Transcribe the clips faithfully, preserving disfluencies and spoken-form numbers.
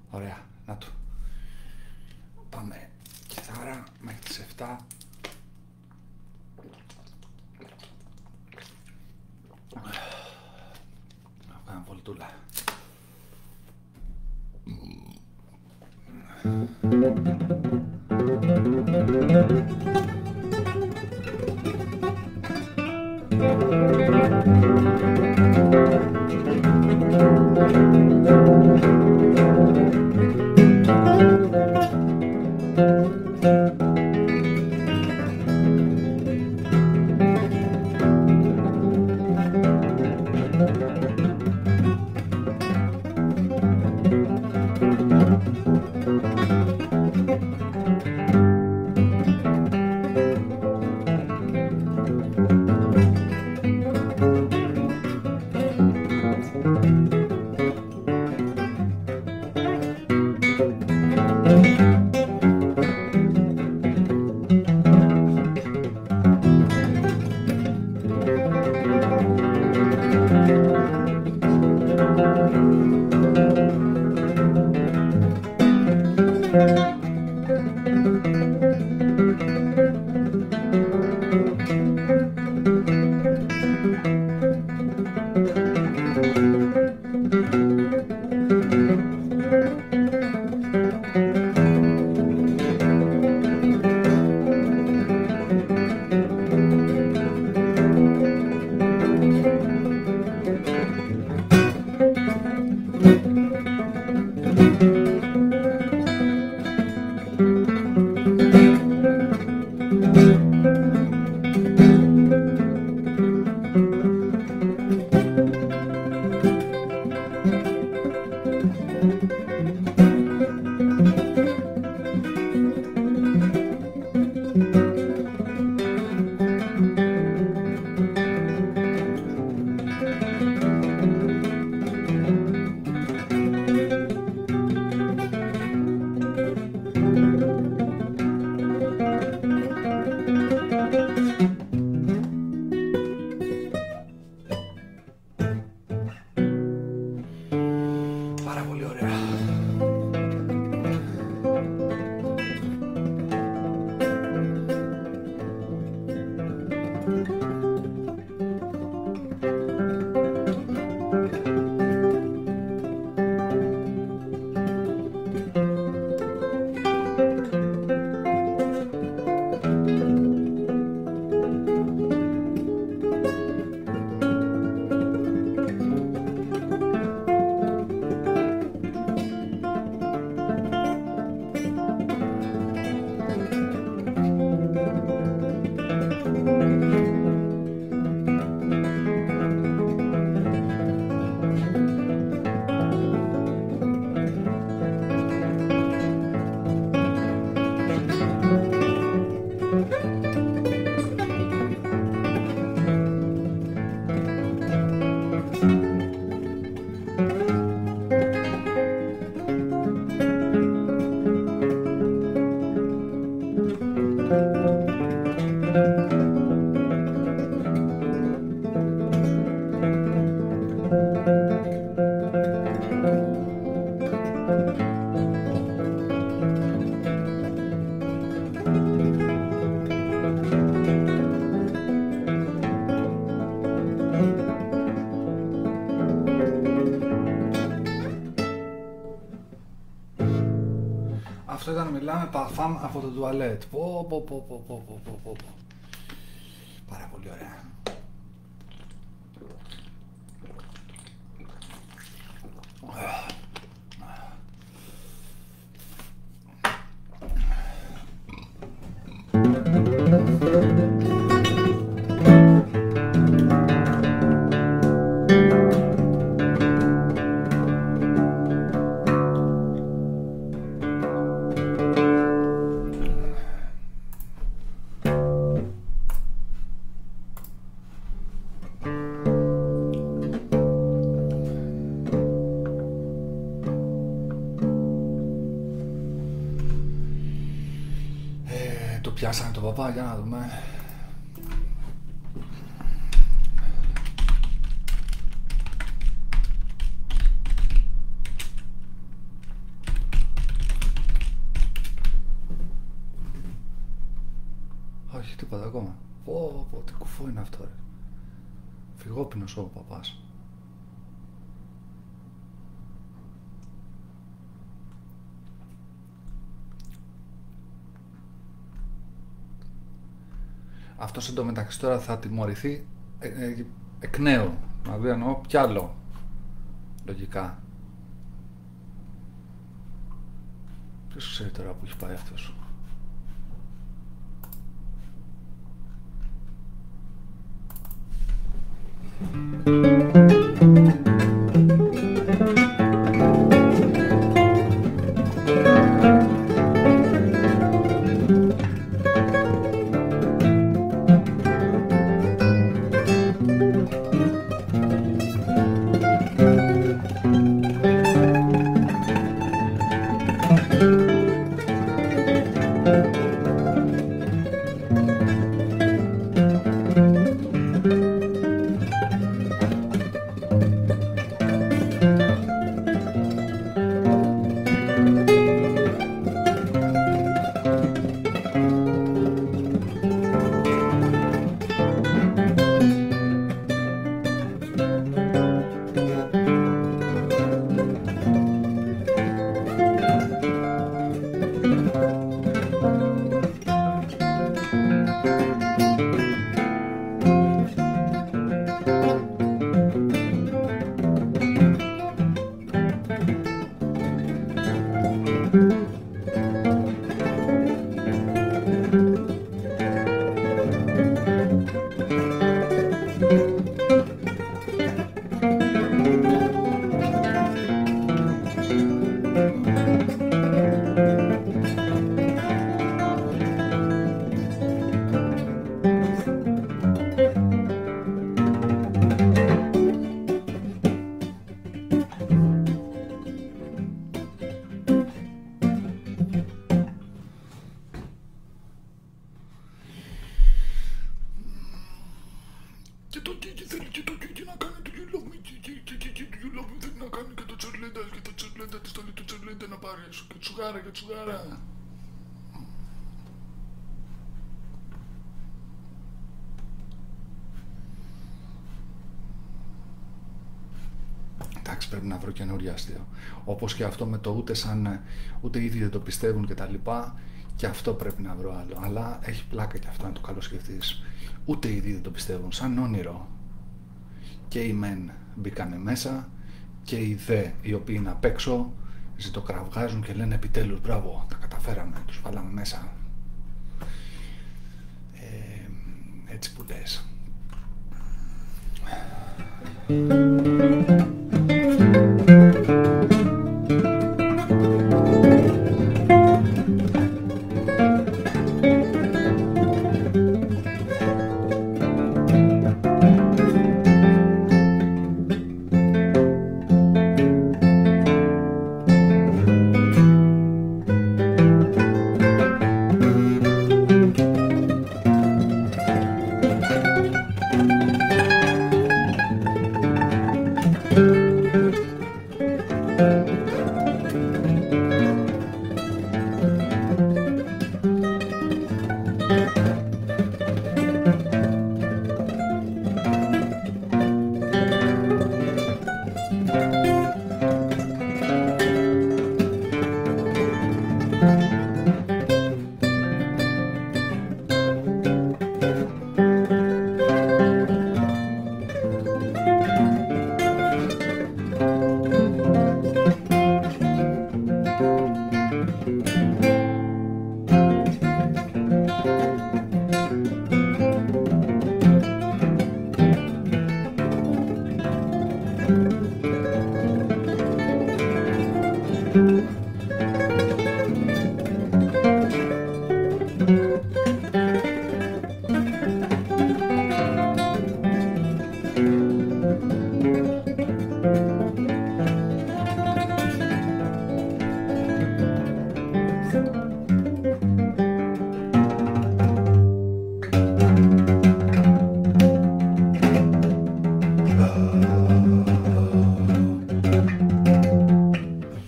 Ωραία, να το. Πάμε κιθάρα μέχρι τις εφτά. Να κάνω βολτούλα. Αυτό ήταν μιλάμε παρφάμ από το τουαλέτ. Πω πω πω πω πω πω πω πω. Πάρα πολύ ωραία. Πιάσανε τον παπά, για να δούμε. τίποτα ακόμα. Πω, πω, τι κουφό είναι αυτό, ρε. Φυγόπινος ο παπάς. Αυτός εντωμεταξύ τώρα θα τιμωρηθεί ε, ε, εκ νέου. Δηλαδή εννοώ κι άλλο. Λογικά. Ποιος ξέρει τώρα που έχει πάει αυτός. Εντάξει, πρέπει να βρω καινούριο αστείο. Όπως και αυτό με το ούτε σαν ούτε οι ίδιοι δεν το πιστεύουν και τα λοιπά. Και αυτό πρέπει να βρω άλλο. Αλλά έχει πλάκα και αυτό να το καλοσκεφτείς. Ούτε οι ίδιοι δεν το πιστεύουν. Σαν όνειρο. Και οι μεν μπήκανε μέσα και οι δε οι οποίοι είναι απ' έξω ζητοκραυγάζουν και λένε επιτέλους μπράβο, τα καταφέραμε, τους βάλαμε μέσα. Ε, έτσι που λες.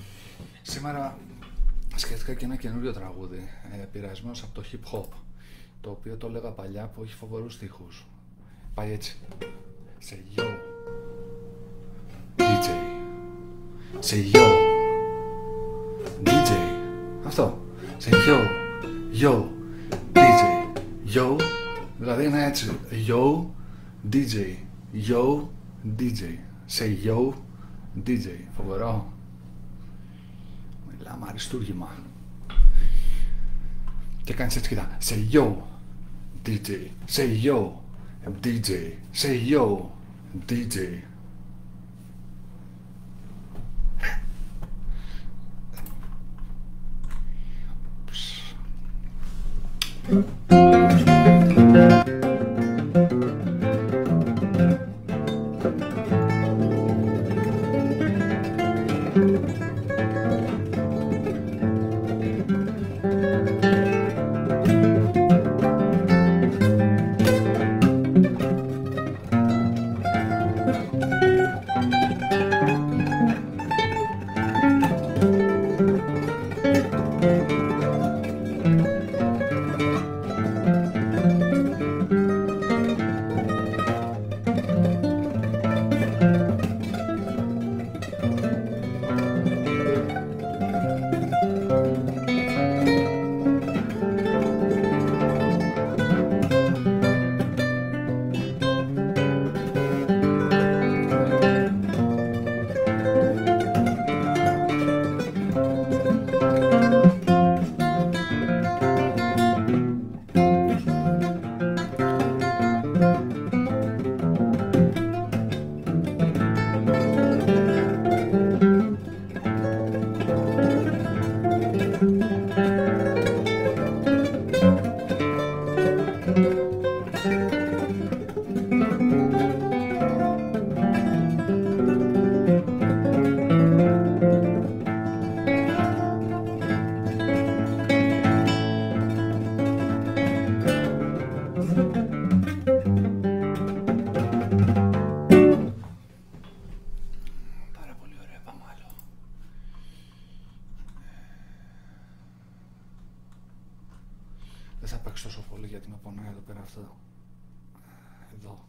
Σκέφτηκα και ένα καινούριο τραγούδι, ε, πειρασμένος από το hip hop το οποίο το έλεγα παλιά, που έχει φοβερούς στίχους. Πάει έτσι. Σε yo ντι τζέι, σε yo ντι τζέι, αυτό. Σε yo, yo ντι τζέι, yo, δηλαδή είναι έτσι. Yo ντι τζέι, yo ντι τζέι, σε yo ντι τζέι, φοβερό. Μιλάμε αριστούργημα. Και κάνεις έτσι, κοίτα. Σε yo ντι τζέι, σε yo ντι τζέι, σε yo ντι τζέι. Δεν θα παίξω τόσο πολύ γιατί με πονάει εδώ πέρα αυτό. Εδώ.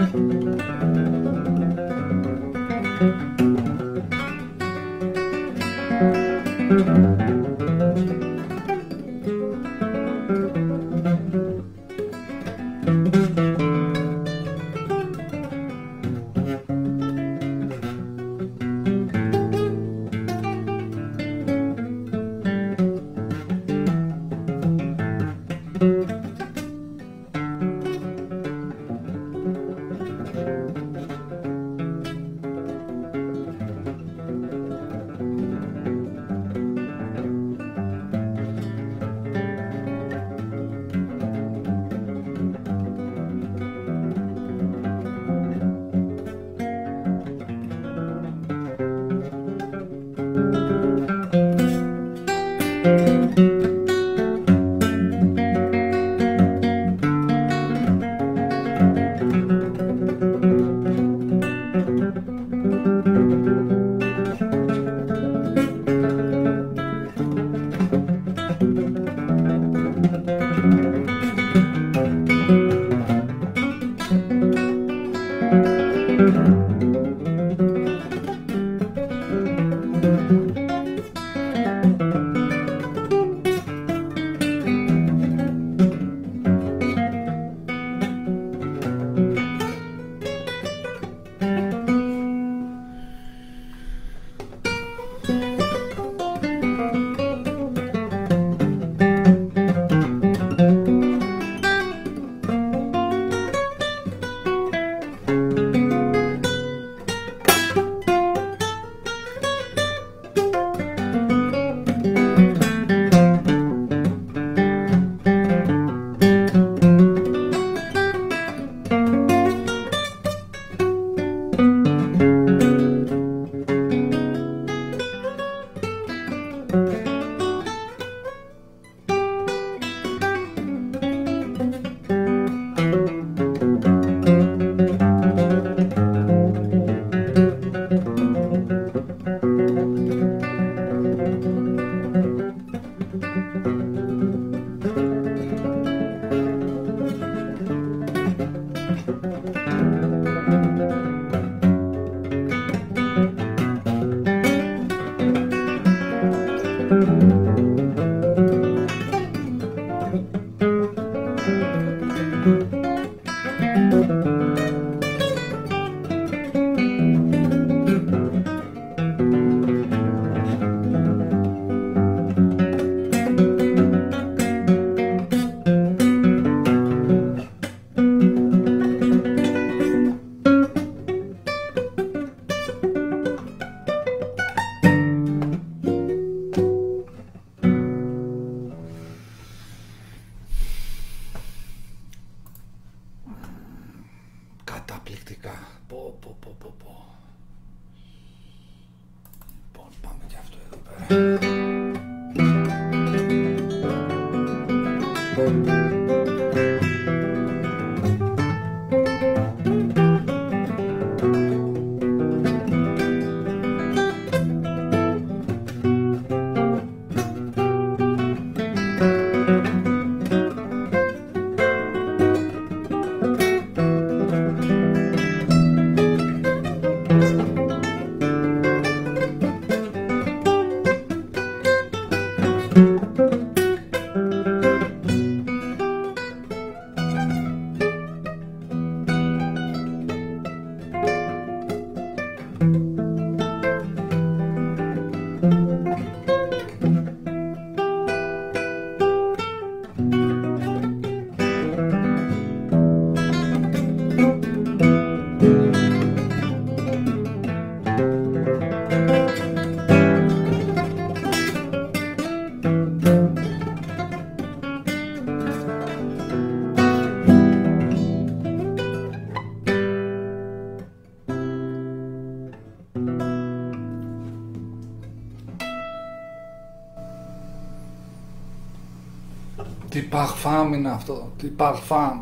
Τι παρφάμ είναι αυτό, τι παρφάμ,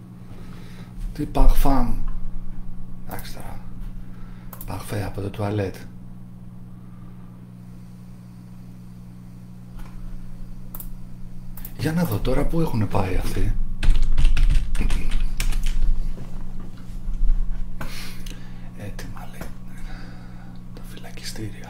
τι παρφάμ. Εντάξει τώρα, παρφέ από το τουαλέτ. Για να δω τώρα πού έχουν πάει αυτοί. μυστήρια.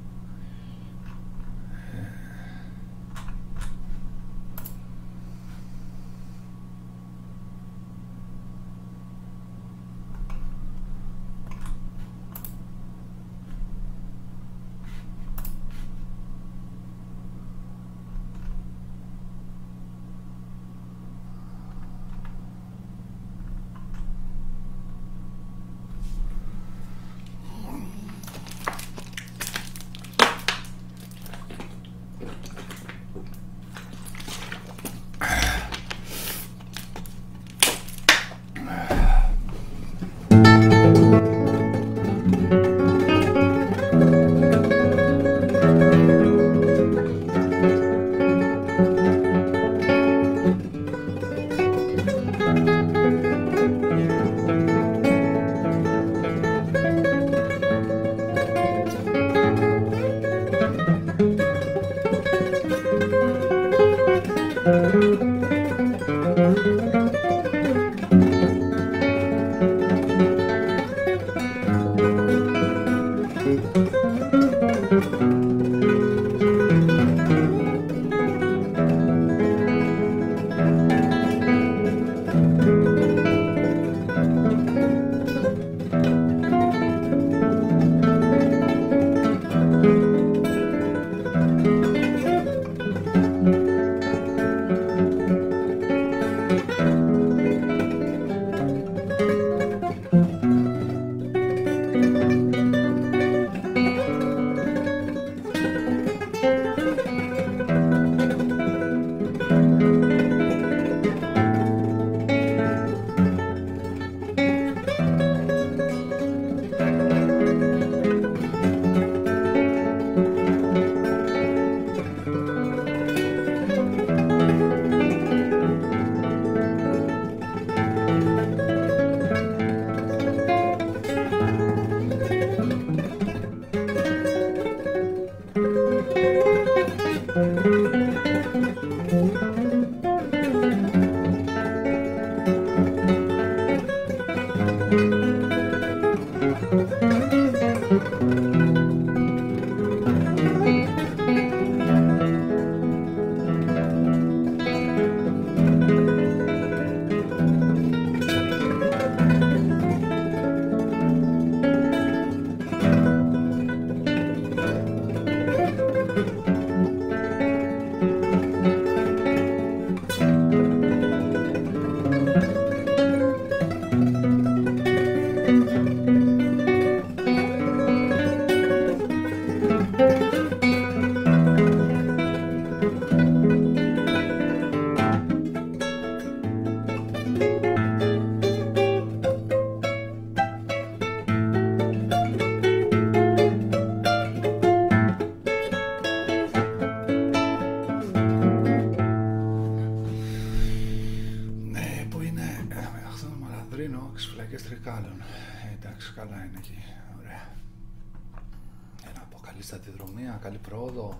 Σταδιοδρομία, καλή πρόοδο.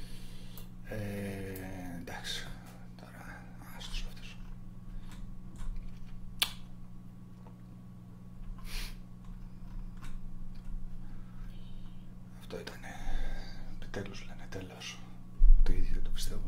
Ε, εντάξει, τώρα άστος αυτός. Αυτό ήτανε. Τέλος λένε, τέλος. Το ίδιο δεν το πιστεύουμε.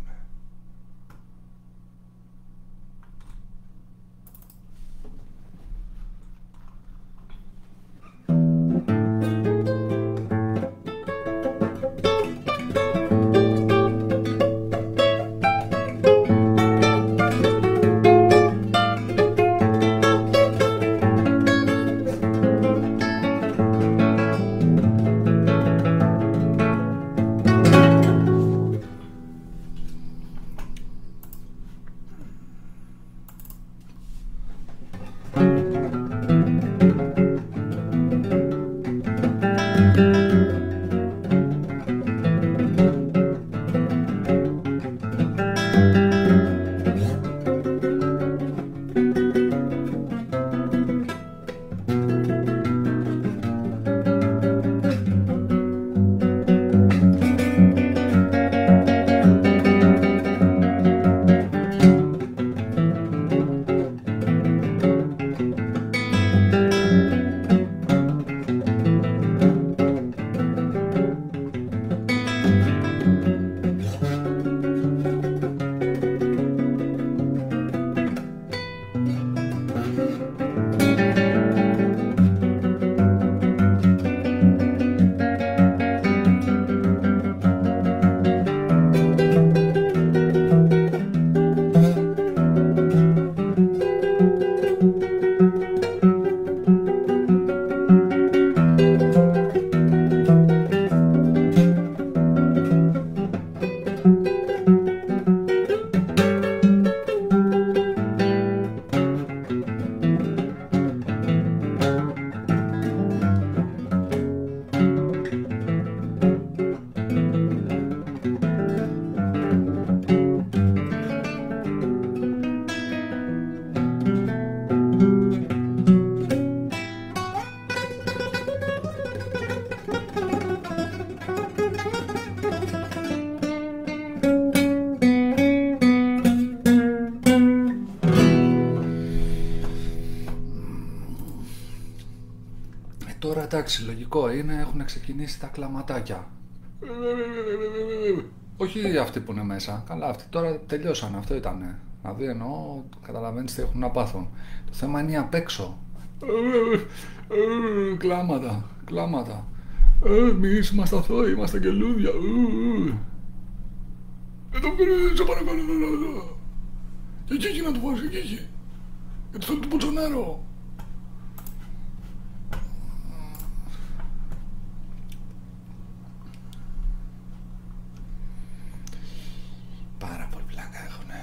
Τώρα εντάξει, λογικό είναι, έχουν ξεκινήσει τα κλαματάκια. Όχι αυτοί που είναι μέσα, καλά αυτοί τώρα τελειώσαν, αυτό ήτανε. Δηλαδή εννοώ, καταλαβαίνεις τι έχουν να πάθουν. Το θέμα είναι απ' έξω. Κλάματα, κλάματα. Εμείς είμαστε αθώοι, είμαστε γελούδια. Εδώ πέρα, σε παρακαλώ, εδώ. Και εκεί, εκεί να του βάζει, εκεί, εκεί. Γιατί θέλω του ποτσονέρο. Πάρα πολύ πλάκα έχουνε.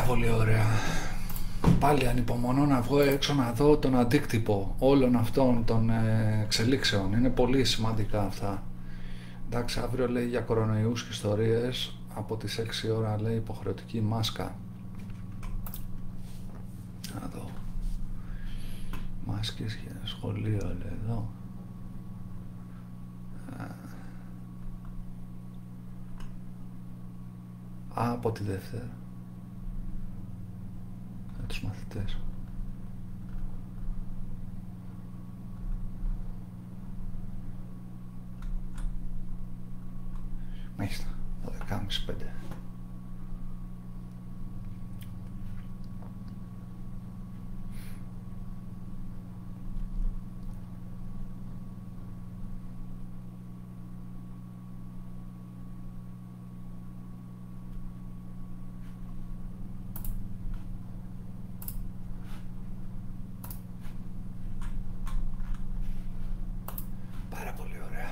πολύ ωραία. Πάλι ανυπομονώ να βγω έξω να δω τον αντίκτυπο όλων αυτών των ε, εξελίξεων. Είναι πολύ σημαντικά αυτά. Εντάξει, αύριο λέει για κορονοϊούς και ιστορίες. Από τις έξι ώρα λέει υποχρεωτική μάσκα. Να δω. Μάσκες για σχολείο λέει εδώ. Α, από τη Δευτέρα. Για τους μαθητές. Μάλιστα, δώδεκα και μισή πέντε. Πάρα πολύ ωραία.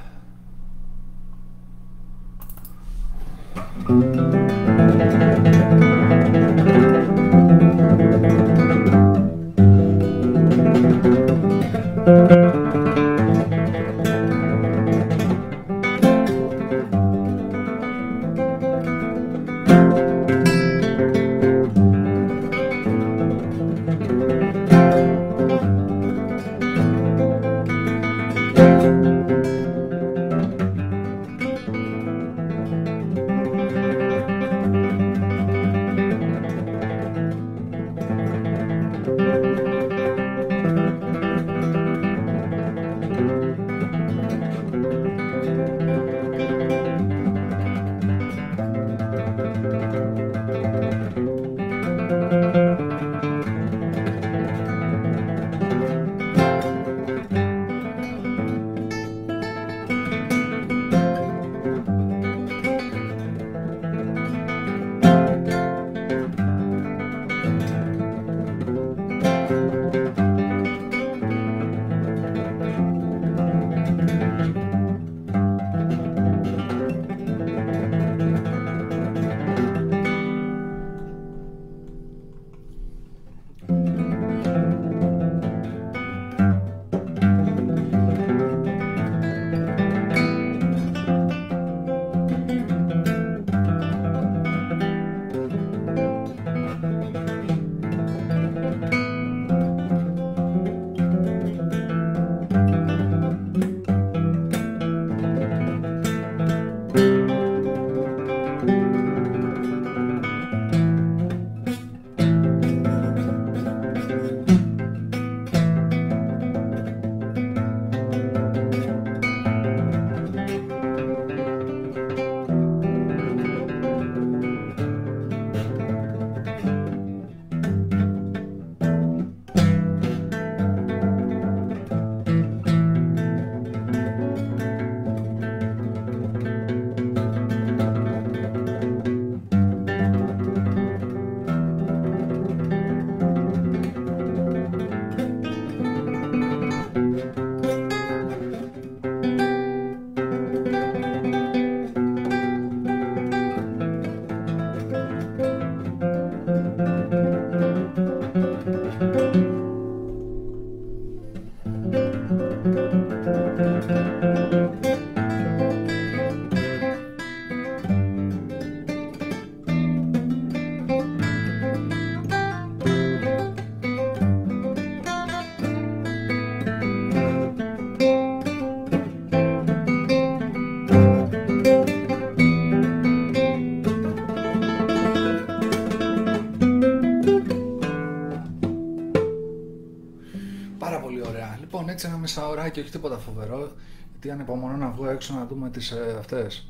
Έτσι ένα μισάωράκι, όχι τίποτα φοβερό, γιατί ανυπομονώ να βγω έξω να δούμε τις ε, αυτές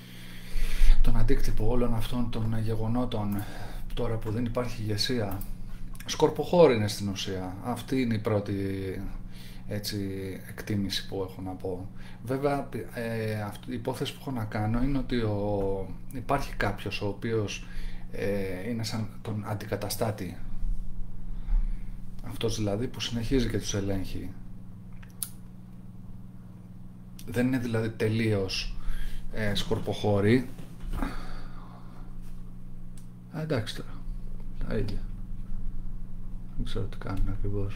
τον αντίκτυπο όλων αυτών των γεγονότων τώρα που δεν υπάρχει ηγεσία. Σκορποχώρη είναι στην ουσία. Αυτή είναι η πρώτη έτσι, εκτίμηση που έχω να πω. Βέβαια ε, αυτή, η υπόθεση που έχω να κάνω είναι ότι ο, υπάρχει κάποιος ο οποίος ε, είναι σαν τον αντικαταστάτη, αυτός δηλαδή που συνεχίζει και τους ελέγχει. Δεν είναι δηλαδή τελείως ε, σκορποχώρη. Α, εντάξει τώρα. Τα ίδια. Δεν ξέρω τι κάνουν ακριβώς.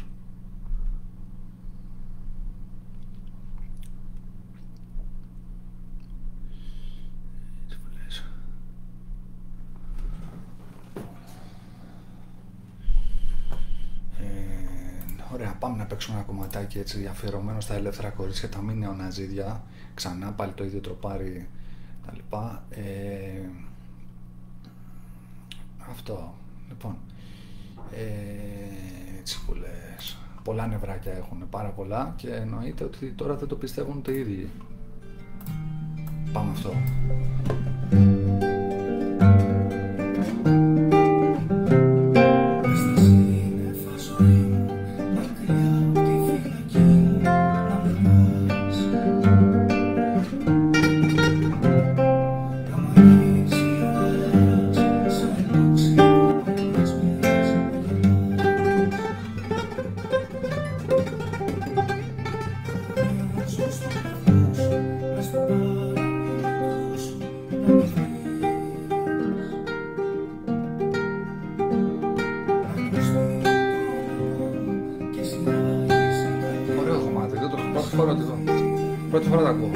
Ωραία, πάμε να παίξουμε ένα κομματάκι έτσι αφιερωμένο στα ελεύθερα κορίτσια, τα μη νεοναζίδια. Ξανά πάλι το ίδιο τροπάρι τα λοιπά. Ε, αυτό, λοιπόν. Ε, έτσι που λες. Πολλά νευράκια έχουν, πάρα πολλά, και εννοείται ότι τώρα δεν το πιστεύουν το ίδιοι. Πάμε αυτό. Πρώτη φορά τα ακούω.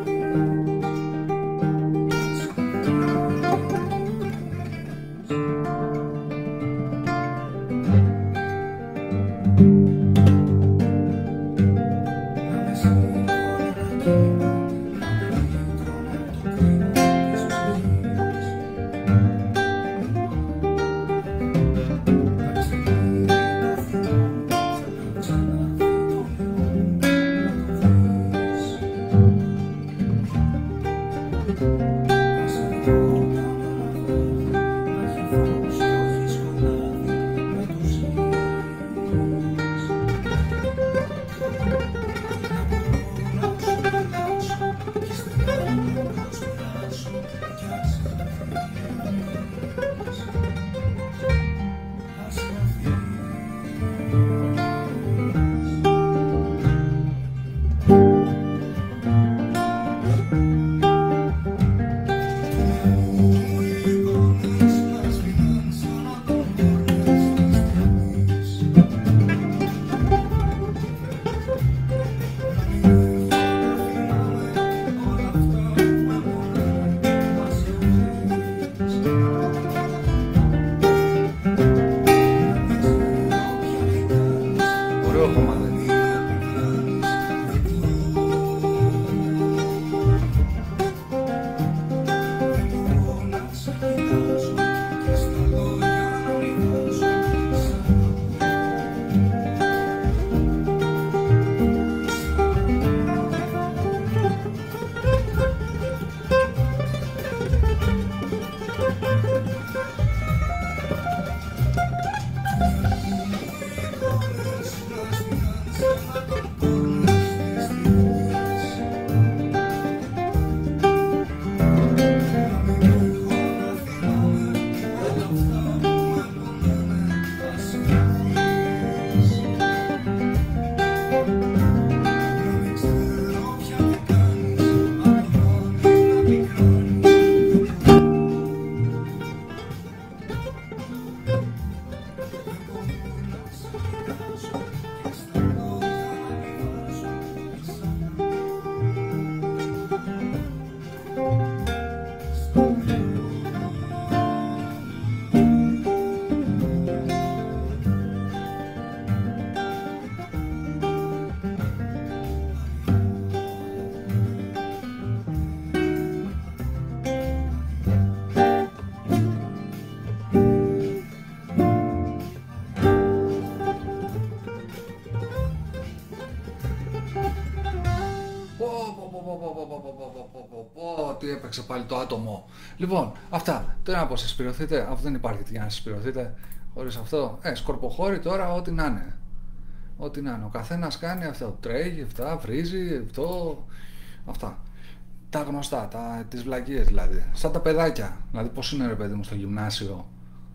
Τι έπαιξε πάλι το άτομο. Λοιπόν, αυτά. Τώρα να συσπηρωθείτε, αφού δεν υπάρχει για να συσπηρωθείτε χωρίς αυτό. Ε, σκορποχώρη τώρα, ό,τι να είναι. Ό,τι να είναι. Ο καθένας κάνει αυτό. Τρέχει, αυτά, βρίζει, αυτό. Αυτά. Τα γνωστά, τα, τις βλακίες δηλαδή. Σαν τα παιδάκια. Δηλαδή, πώς είναι ρε παιδί μου στο γυμνάσιο.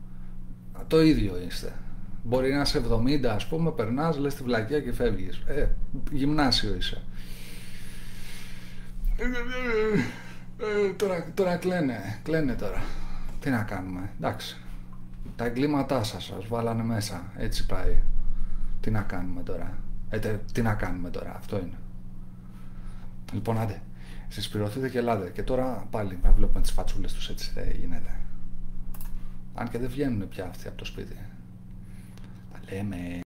Το ίδιο είστε. Μπορεί να είσαι εβδομήντα, ας πούμε, περνάς, λες τη βλακία και φεύγεις. Ε, γυμνάσιο είσαι. Ε, τώρα, τώρα κλαίνε, κλαίνε τώρα. Τι να κάνουμε, εντάξει. Τα εγκλήματά σας σας βάλανε μέσα. Έτσι πάει. Τι να κάνουμε τώρα. Ε, τε, τι να κάνουμε τώρα. Αυτό είναι. Λοιπόν, άντε. Συσπηρωθείτε και ελάτε. Και τώρα πάλι να βλέπουμε τις φατσούλες τους, έτσι δεν γίνεται. Αν και δεν βγαίνουν πια αυτοί από το σπίτι. Τα λέμε.